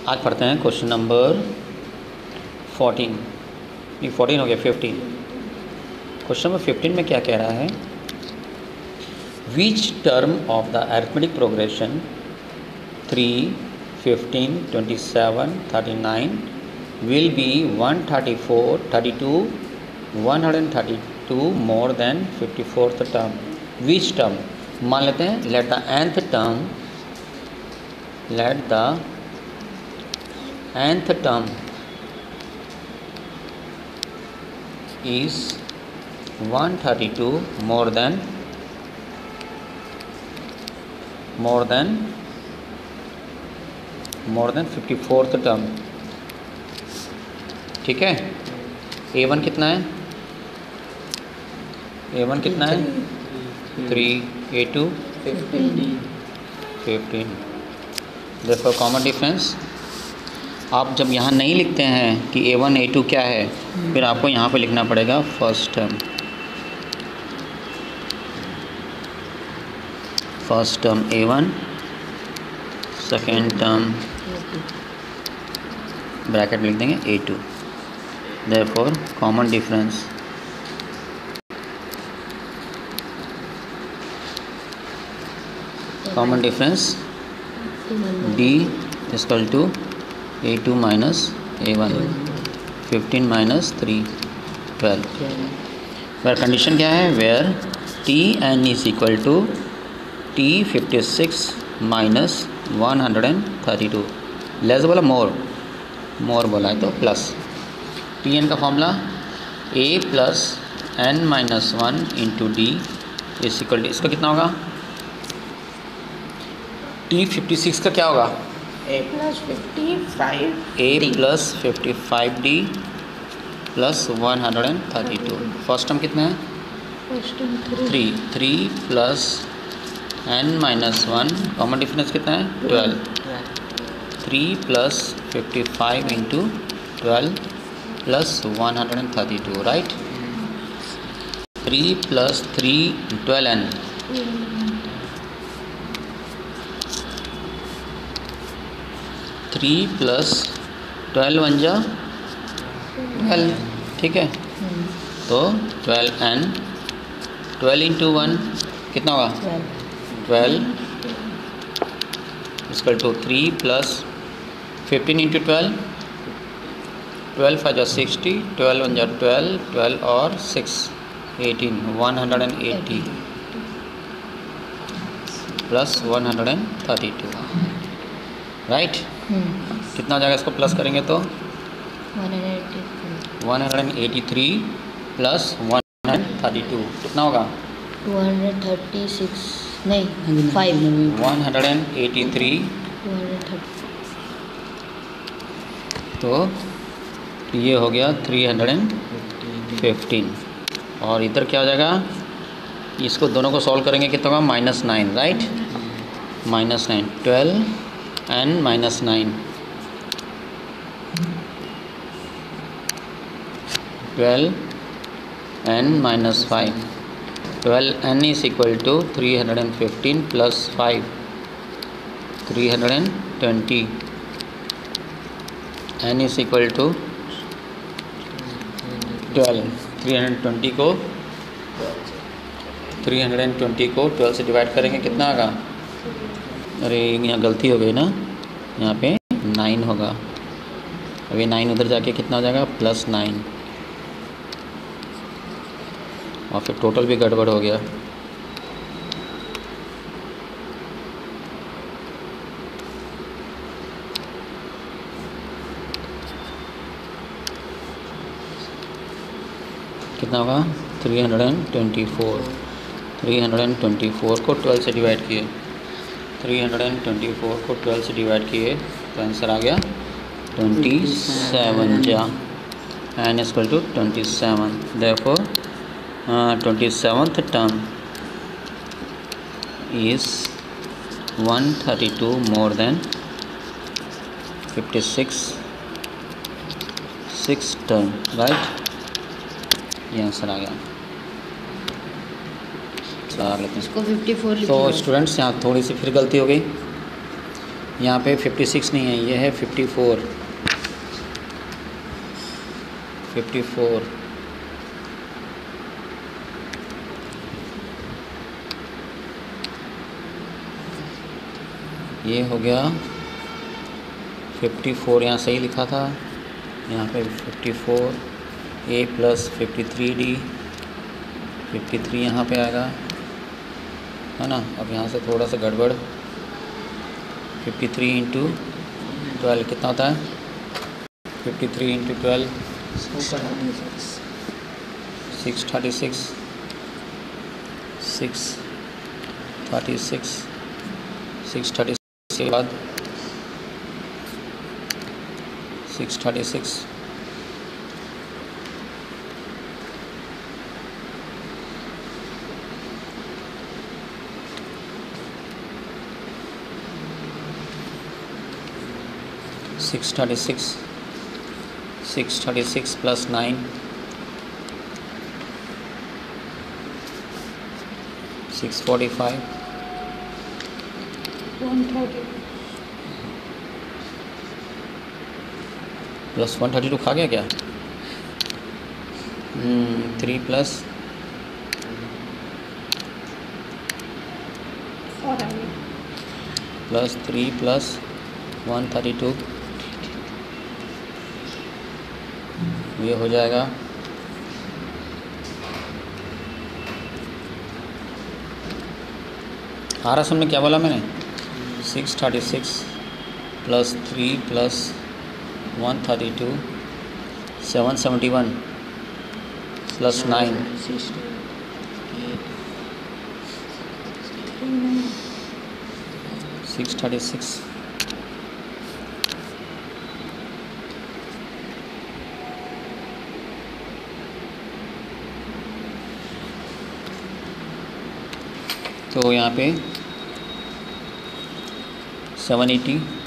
आज पढ़ते हैं क्वेश्चन नंबर 14, ये 14 हो गया 15। क्वेश्चन नंबर 15 में क्या कह रहा है, which term of the arithmetic progression 3, 15, 27, 39 will be 134, 32, 132 more than 54th term. Which term? मान लेते हैं let the nth term is 132 more than 54th term। ठीक है। A1 कितना है? A1 कितना है? 3, A2 15। देखो कॉमन डिफरेंस। आप जब यहाँ नहीं लिखते हैं कि A1 A2 क्या है, फिर आपको यहाँ पे लिखना पड़ेगा first term A1, second term bracket में लिख देंगे A2। Therefore common difference D is equal to A2 minus A1, 15 minus 3, 12। where condition क्या है, where Tn is equal to T56 minus 132। Less बोला मोर बोला है तो प्लस। Tn का formula A plus n minus 1 into D is equal to, इसका कितना होगा, T56 का क्या होगा, A plus 55 A plus 55D plus 132। First term कितना है, 3 plus n minus 1, common difference कितना है 12। 3 plus 55 into 12 plus 132, right. 3 plus 3 12n, 3 plus 12 1 जा 12, ठीक है। तो 12n, 12 इंटू 1 कितना होगा 12 इक्वल टू 3 प्लस 15 इंटू 12, 12 5 60, 12 1 12, 12 और 6 18, 180 प्लस 132, राइट। कितना हो जाएगा, इसको प्लस करेंगे तो 183 प्लस 132 कितना होगा 236 नहीं 5 183। तो ये हो गया 315। और इधर क्या हो जाएगा, इसको दोनों को सॉल्व करेंगे कितना होगा -9, right. -9, 12n minus 9, 12n minus 5, 12n is equal to 315 plus 5, 320, n is equal to 12। 320 को 12 से डिवाइड करेंगे कितना आएगा, अरे यहाँ गलती हो गई ना, यहाँ पे 9 होगा। अब ये 9 उधर जाके कितना हो जाएगा +9, और फिर टोटल भी गड़बड़ हो गया। कितना होगा 324 को 12 से डिवाइड किए, 324 को 12 से डिवाइड किए तो आंसर आ गया 27 जा, n equal to 27। Therefore 27th term is 132 more than 56 term, right. ये आंसर आ गया। इसको 54 तो स्टूडेंट्स यहाँ थोड़ी सी फिर गलती हो गई। यहाँ पे 56 नहीं है, ये है 54। 54 ये हो गया 54, यहाँ सही लिखा था, यहाँ पे 54 a प्लस 53d, 53 यहाँ पे आएगा, है ना। अब यहाँ से थोड़ा सा गड़बड़, 53 इंटू 12 कितना होता है? 53 इंटू 12 636, 636 के बाद 636 636 प्लस 9 645 130 प्लस 132 खा गया क्या? 3 प्लस 3 प्लस 132 ये हो जाएगा 18 में क्या बोला मैंने? 636 प्लस 3 प्लस 132 771 प्लस 9 636 तो यहाँ पे 780